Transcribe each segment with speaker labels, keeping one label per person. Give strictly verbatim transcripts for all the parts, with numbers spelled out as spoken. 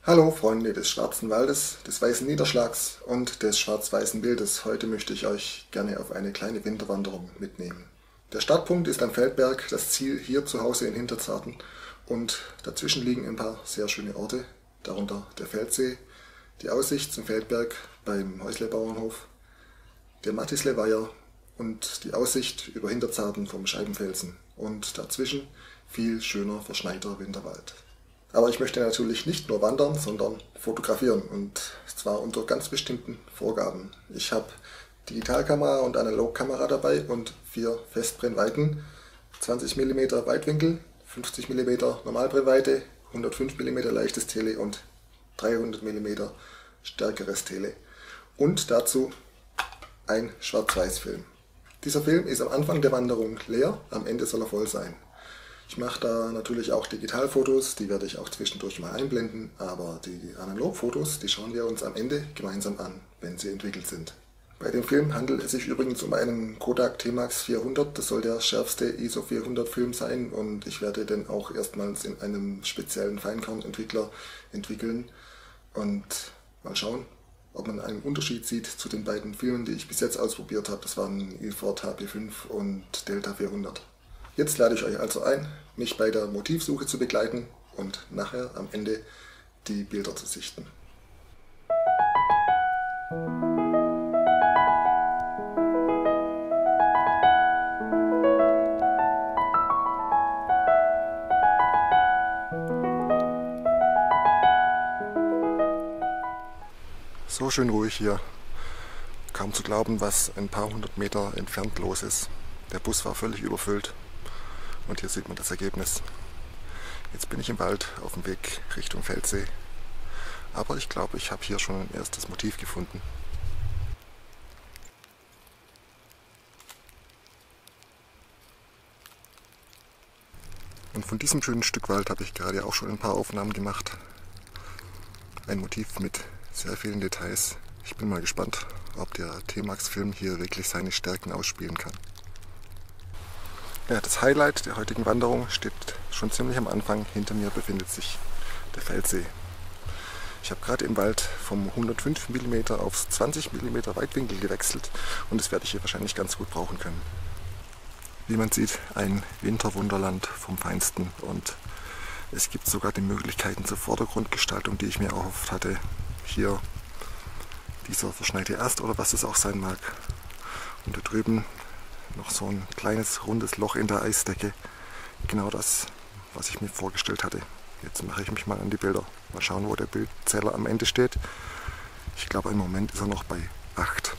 Speaker 1: Hallo Freunde des schwarzen Waldes, des weißen Niederschlags und des schwarz-weißen Bildes. Heute möchte ich euch gerne auf eine kleine Winterwanderung mitnehmen. Der Startpunkt ist am Feldberg, das Ziel hier zu Hause in Hinterzarten und dazwischen liegen ein paar sehr schöne Orte, darunter der Feldsee, die Aussicht zum Feldberg beim Häusle-Bauernhof, der Mattisle-Weiher und die Aussicht über Hinterzarten vom Scheibenfelsen und dazwischen viel schöner verschneiter Winterwald. Aber ich möchte natürlich nicht nur wandern, sondern fotografieren und zwar unter ganz bestimmten Vorgaben. Ich habe Digitalkamera und Analogkamera dabei und vier Festbrennweiten, zwanzig Millimeter Weitwinkel, fünfzig Millimeter Normalbrennweite, hundertfünf Millimeter leichtes Tele und dreihundert Millimeter stärkeres Tele. Und dazu ein Schwarz-Weiß-Film. Dieser Film ist am Anfang der Wanderung leer, am Ende soll er voll sein. Ich mache da natürlich auch Digitalfotos, die werde ich auch zwischendurch mal einblenden, aber die Analogfotos, die schauen wir uns am Ende gemeinsam an, wenn sie entwickelt sind. Bei dem Film handelt es sich übrigens um einen Kodak T-Max vierhundert, das soll der schärfste I S O vierhundert Film sein und ich werde den auch erstmals in einem speziellen Feinkernentwickler entwickeln und mal schauen, ob man einen Unterschied sieht zu den beiden Filmen, die ich bis jetzt ausprobiert habe. Das waren Ilford H P fünf und Delta vierhundert. Jetzt lade ich euch also ein, mich bei der Motivsuche zu begleiten und nachher am Ende die Bilder zu sichten. So schön ruhig hier. Kaum zu glauben, was ein paar hundert Meter entfernt los ist. Der Bus war völlig überfüllt. Und hier sieht man das Ergebnis. Jetzt bin ich im Wald auf dem Weg Richtung Feldsee. Aber ich glaube, ich habe hier schon ein erstes Motiv gefunden. Und von diesem schönen Stück Wald habe ich gerade auch schon ein paar Aufnahmen gemacht. Ein Motiv mit sehr vielen Details. Ich bin mal gespannt, ob der T-Max-Film hier wirklich seine Stärken ausspielen kann. Ja, das Highlight der heutigen Wanderung steht schon ziemlich am Anfang. Hinter mir befindet sich der Feldsee. Ich habe gerade im Wald vom hundertfünf Millimeter auf zwanzig Millimeter Weitwinkel gewechselt und das werde ich hier wahrscheinlich ganz gut brauchen können. Wie man sieht, ein Winterwunderland vom Feinsten und es gibt sogar die Möglichkeiten zur Vordergrundgestaltung, die ich mir erhofft hatte. Hier dieser verschneite Ast oder was es auch sein mag. Und da drüben noch so ein kleines rundes Loch in der Eisdecke. Genau das, was ich mir vorgestellt hatte. Jetzt mache ich mich mal an die Bilder. Mal schauen, wo der Bildzähler am Ende steht. Ich glaube, im Moment ist er noch bei acht.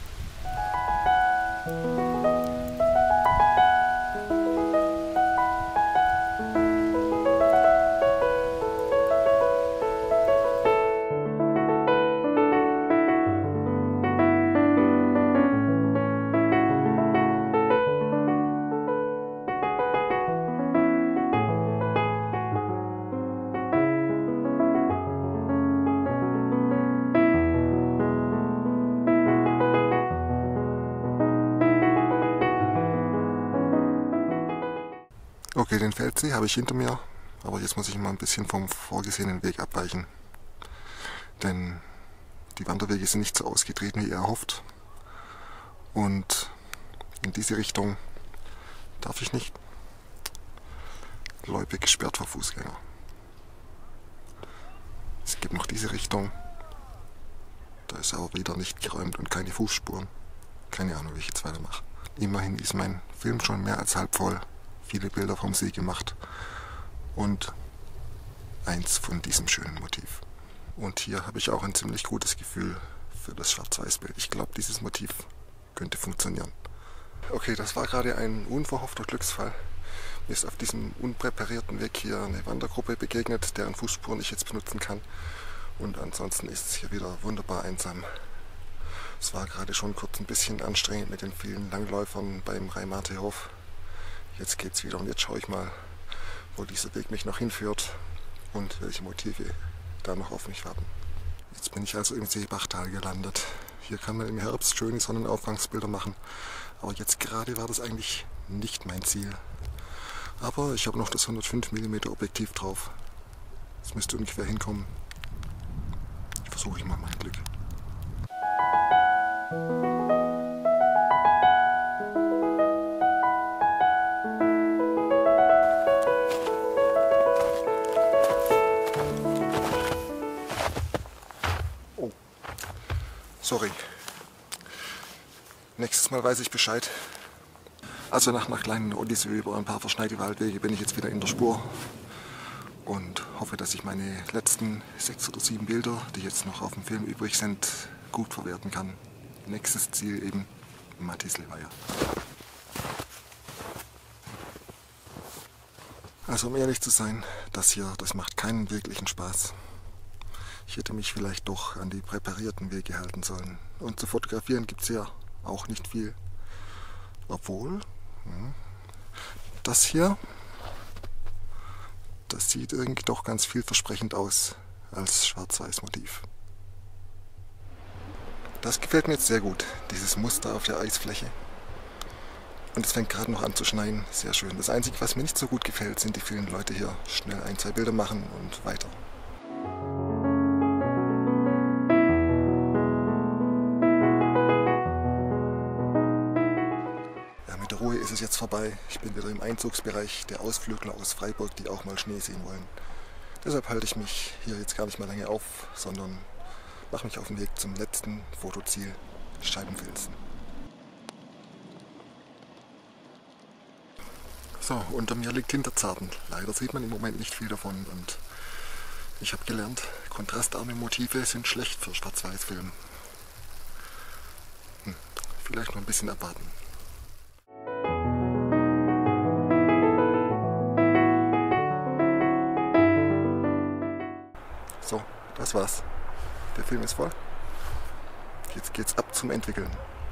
Speaker 1: Okay, den Feldsee habe ich hinter mir, aber jetzt muss ich mal ein bisschen vom vorgesehenen Weg abweichen. Denn die Wanderwege sind nicht so ausgetreten, wie ihr erhofft. Und in diese Richtung darf ich nicht. Loipe gesperrt für Fußgänger. Es gibt noch diese Richtung. Da ist aber wieder nicht geräumt und keine Fußspuren. Keine Ahnung, wie ich jetzt weitermache. Immerhin ist mein Film schon mehr als halb voll. Viele Bilder vom See gemacht und eins von diesem schönen Motiv. Und hier habe ich auch ein ziemlich gutes Gefühl für das Schwarz-Weiß-Bild. Ich glaube, dieses Motiv könnte funktionieren. Okay, das war gerade ein unverhoffter Glücksfall. Mir ist auf diesem unpräparierten Weg hier eine Wandergruppe begegnet, deren Fußspuren ich jetzt benutzen kann. Und ansonsten ist es hier wieder wunderbar einsam. Es war gerade schon kurz ein bisschen anstrengend mit den vielen Langläufern beim Rhein-Marti-Hof. Jetzt geht's wieder und jetzt schaue ich mal, wo dieser Weg mich noch hinführt und welche Motive da noch auf mich warten. Jetzt bin ich also im Seebachtal gelandet. Hier kann man im Herbst schöne Sonnenaufgangsbilder machen, aber jetzt gerade war das eigentlich nicht mein Ziel. Aber ich habe noch das hundertfünf Millimeter Objektiv drauf. Das müsste ungefähr hinkommen. versuche ich mal mein Glück. Oh, sorry. Nächstes Mal weiß ich Bescheid. Also nach einer kleinen Odyssee über ein paar verschneite Waldwege bin ich jetzt wieder in der Spur und hoffe, dass ich meine letzten sechs oder sieben Bilder, die jetzt noch auf dem Film übrig sind, gut verwerten kann. Nächstes Ziel eben Mattislevaja. Also um ehrlich zu sein, das hier, das macht keinen wirklichen Spaß. Ich hätte mich vielleicht doch an die präparierten Wege halten sollen. Und zu fotografieren gibt es ja auch nicht viel. Obwohl, das hier, das sieht irgendwie doch ganz vielversprechend aus als Schwarz-Weiß-Motiv. Das gefällt mir jetzt sehr gut, dieses Muster auf der Eisfläche. Und es fängt gerade noch an zu schneien, sehr schön. Das Einzige, was mir nicht so gut gefällt, sind die vielen Leute hier. Schnell ein, zwei Bilder machen und weiter. Mit der Ruhe ist es jetzt vorbei. Ich bin wieder im Einzugsbereich der Ausflügler aus Freiburg, die auch mal Schnee sehen wollen. Deshalb halte ich mich hier jetzt gar nicht mehr lange auf, sondern mache mich auf den Weg zum letzten Fotoziel, Scheibenfelsen. So, unter mir liegt Hinterzarten. Leider sieht man im Moment nicht viel davon und ich habe gelernt, kontrastarme Motive sind schlecht für Schwarz-Weiß-Film. Hm, vielleicht noch ein bisschen abwarten. So, das war's. Der Film ist voll. Jetzt geht's ab zum Entwickeln.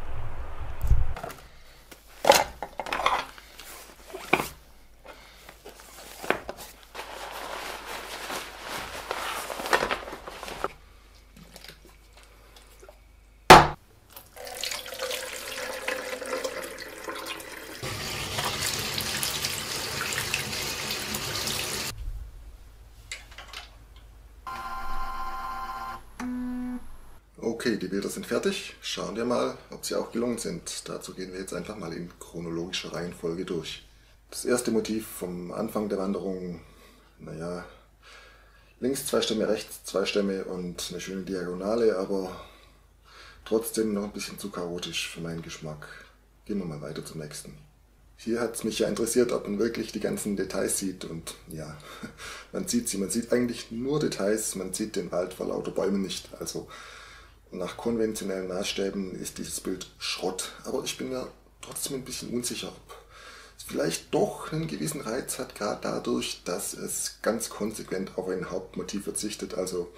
Speaker 1: Okay, die Bilder sind fertig. Schauen wir mal, ob sie auch gelungen sind. Dazu gehen wir jetzt einfach mal in chronologischer Reihenfolge durch. Das erste Motiv vom Anfang der Wanderung, naja, links zwei Stämme, rechts zwei Stämme und eine schöne Diagonale, aber trotzdem noch ein bisschen zu chaotisch für meinen Geschmack. Gehen wir mal weiter zum nächsten. Hier hat es mich ja interessiert, ob man wirklich die ganzen Details sieht und ja, man sieht sie. Man sieht eigentlich nur Details, man sieht den Wald vor lauter Bäumen nicht. Also nach konventionellen Maßstäben ist dieses Bild Schrott, aber ich bin mir trotzdem ein bisschen unsicher, ob es vielleicht doch einen gewissen Reiz hat, gerade dadurch, dass es ganz konsequent auf ein Hauptmotiv verzichtet. Also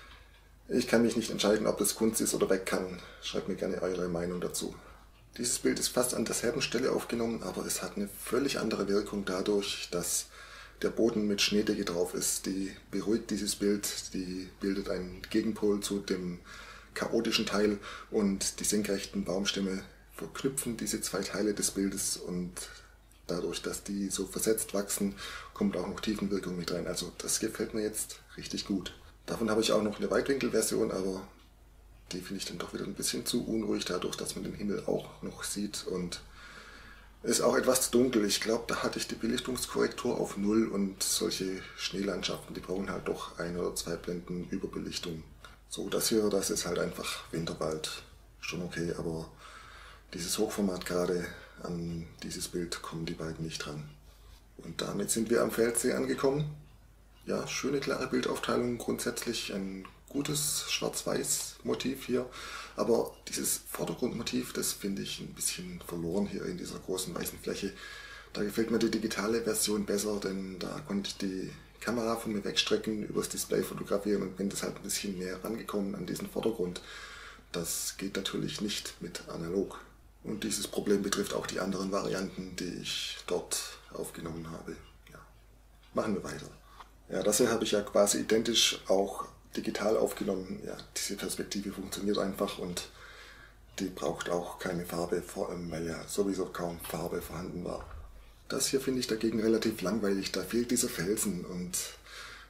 Speaker 1: ich kann mich nicht entscheiden, ob das Kunst ist oder weg kann. Schreibt mir gerne eure Meinung dazu. Dieses Bild ist fast an derselben Stelle aufgenommen, aber es hat eine völlig andere Wirkung dadurch, dass der Boden mit Schneedecke drauf ist. Die beruhigt dieses Bild, die bildet einen Gegenpol zu dem chaotischen Teil und die senkrechten Baumstämme verknüpfen diese zwei Teile des Bildes und dadurch, dass die so versetzt wachsen, kommt auch noch Tiefenwirkung mit rein. Also das gefällt mir jetzt richtig gut. Davon habe ich auch noch eine Weitwinkelversion, aber die finde ich dann doch wieder ein bisschen zu unruhig, dadurch, dass man den Himmel auch noch sieht und ist auch etwas zu dunkel. Ich glaube, da hatte ich die Belichtungskorrektur auf null und solche Schneelandschaften, die brauchen halt doch ein oder zwei Blenden Überbelichtung. So, das hier, das ist halt einfach Winterwald. Schon okay, aber dieses Hochformat gerade, an dieses Bild kommen die beiden nicht dran. Und damit sind wir am Feldsee angekommen. Ja, schöne klare Bildaufteilung, grundsätzlich ein gutes Schwarz-Weiß-Motiv hier. Aber dieses Vordergrundmotiv, das finde ich ein bisschen verloren hier in dieser großen weißen Fläche. Da gefällt mir die digitale Version besser, denn da konnte ich die Kamera von mir wegstrecken, übers Display fotografieren und bin das halt ein bisschen näher rangekommen an diesen Vordergrund. Das geht natürlich nicht mit analog. Und dieses Problem betrifft auch die anderen Varianten, die ich dort aufgenommen habe. Ja. Machen wir weiter. Ja, das hier habe ich ja quasi identisch auch digital aufgenommen. Ja, diese Perspektive funktioniert einfach und die braucht auch keine Farbe, vor allem weil ja sowieso kaum Farbe vorhanden war. Das hier finde ich dagegen relativ langweilig, da fehlt dieser Felsen und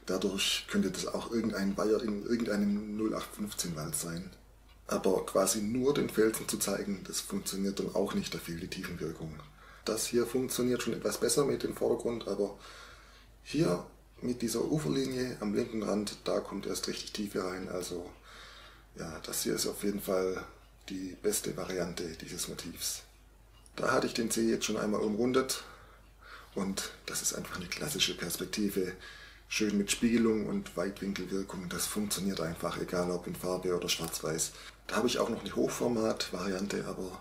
Speaker 1: Dadurch könnte das auch irgendein Weiher in irgendeinem null acht fünfzehn Wald sein. Aber quasi nur den Felsen zu zeigen, das funktioniert dann auch nicht, da fehlt die Tiefenwirkung. Das hier funktioniert schon etwas besser mit dem Vordergrund, aber hier mit dieser Uferlinie am linken Rand, da kommt erst richtig Tiefe rein. Also ja, das hier ist auf jeden Fall die beste Variante dieses Motivs. Da hatte ich den See jetzt schon einmal umrundet und das ist einfach eine klassische Perspektive. Schön mit Spiegelung und Weitwinkelwirkung, das funktioniert einfach, egal ob in Farbe oder Schwarz-Weiß. Da habe ich auch noch eine Hochformat-Variante, aber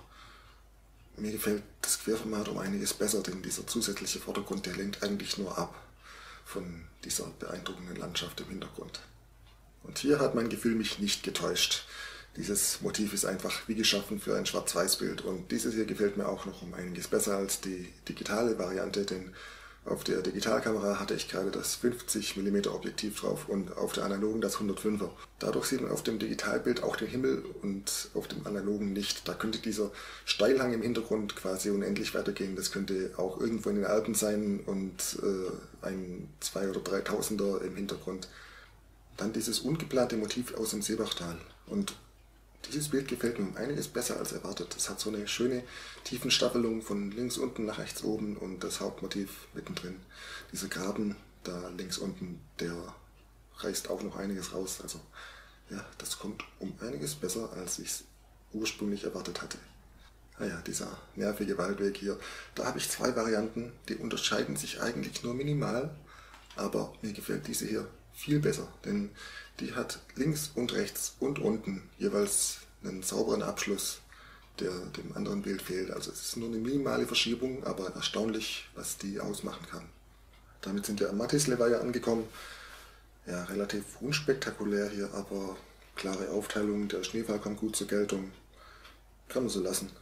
Speaker 1: mir gefällt das Querformat um einiges besser, denn dieser zusätzliche Vordergrund, der lenkt eigentlich nur ab von dieser beeindruckenden Landschaft im Hintergrund. Und hier hat mein Gefühl mich nicht getäuscht. Dieses Motiv ist einfach wie geschaffen für ein Schwarz-Weiß-Bild und dieses hier gefällt mir auch noch um einiges besser als die digitale Variante, denn auf der Digitalkamera hatte ich gerade das fünfzig Millimeter Objektiv drauf und auf der analogen das hundertfünfer. Dadurch sieht man auf dem Digitalbild auch den Himmel und auf dem analogen nicht. Da könnte dieser Steilhang im Hintergrund quasi unendlich weitergehen. Das könnte auch irgendwo in den Alpen sein und äh, ein zwei- oder dreitausender im Hintergrund. Dann dieses ungeplante Motiv aus dem Seebachtal. Und dieses Bild gefällt mir um einiges besser als erwartet. Es hat so eine schöne Tiefenstaffelung von links unten nach rechts oben und das Hauptmotiv mittendrin. Dieser Graben da links unten, der reißt auch noch einiges raus. Also ja, das kommt um einiges besser, als ich es ursprünglich erwartet hatte. Naja, dieser nervige Waldweg hier, da habe ich zwei Varianten, die unterscheiden sich eigentlich nur minimal, aber mir gefällt diese hier viel besser, denn die hat links und rechts und unten jeweils einen sauberen Abschluss, der dem anderen Bild fehlt. Also es ist nur eine minimale Verschiebung, aber erstaunlich, was die ausmachen kann. Damit sind wir am Mattisle-Weiher angekommen. Ja, relativ unspektakulär hier, aber klare Aufteilung, der Schneefall kommt gut zur Geltung. Kann man so lassen.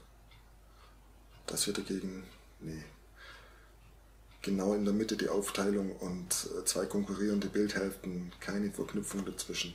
Speaker 1: Das hier dagegen, nee. Genau in der Mitte die Aufteilung und zwei konkurrierende Bildhälften, keine Verknüpfung dazwischen.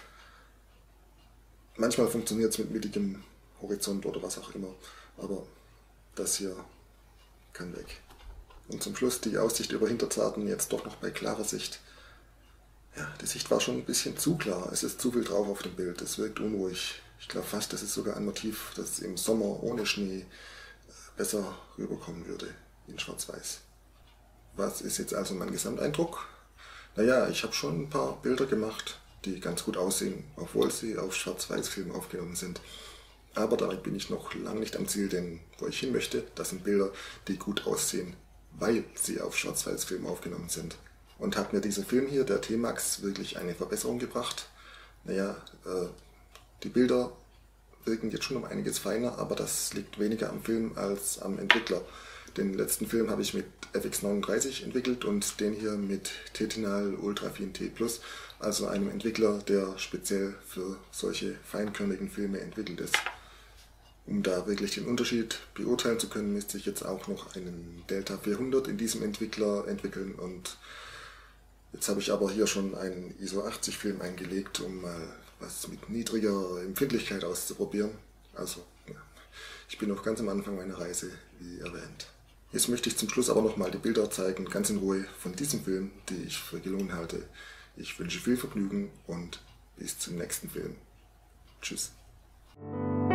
Speaker 1: Manchmal funktioniert es mit mittigem Horizont oder was auch immer, aber das hier kann weg. Und zum Schluss die Aussicht über Hinterzarten, jetzt doch noch bei klarer Sicht. Ja, die Sicht war schon ein bisschen zu klar, es ist zu viel drauf auf dem Bild, es wirkt unruhig. Ich glaube fast, das ist sogar ein Motiv, das im Sommer ohne Schnee besser rüberkommen würde, in Schwarz-Weiß. Was ist jetzt also mein Gesamteindruck? Naja, ich habe schon ein paar Bilder gemacht, die ganz gut aussehen, obwohl sie auf Schwarz-Weiß-Film aufgenommen sind. Aber damit bin ich noch lange nicht am Ziel, denn wo ich hin möchte, das sind Bilder, die gut aussehen, weil sie auf Schwarz-Weiß-Film aufgenommen sind. Und hat mir dieser Film hier, der T-Max, wirklich eine Verbesserung gebracht? Naja, äh, die Bilder wirken jetzt schon um einiges feiner, aber das liegt weniger am Film als am Entwickler. Den letzten Film habe ich mit F X neununddreißig entwickelt und den hier mit Tetinal Ultrafin T plus, also einem Entwickler, der speziell für solche feinkörnigen Filme entwickelt ist. Um da wirklich den Unterschied beurteilen zu können, müsste ich jetzt auch noch einen Delta vierhundert in diesem Entwickler entwickeln und jetzt habe ich aber hier schon einen I S O achtzig Film eingelegt, um mal was mit niedriger Empfindlichkeit auszuprobieren. Also, ja, ich bin noch ganz am Anfang meiner Reise, wie erwähnt. Jetzt möchte ich zum Schluss aber nochmal die Bilder zeigen, ganz in Ruhe, von diesem Film, die ich für gelungen halte. Ich wünsche viel Vergnügen und bis zum nächsten Film. Tschüss.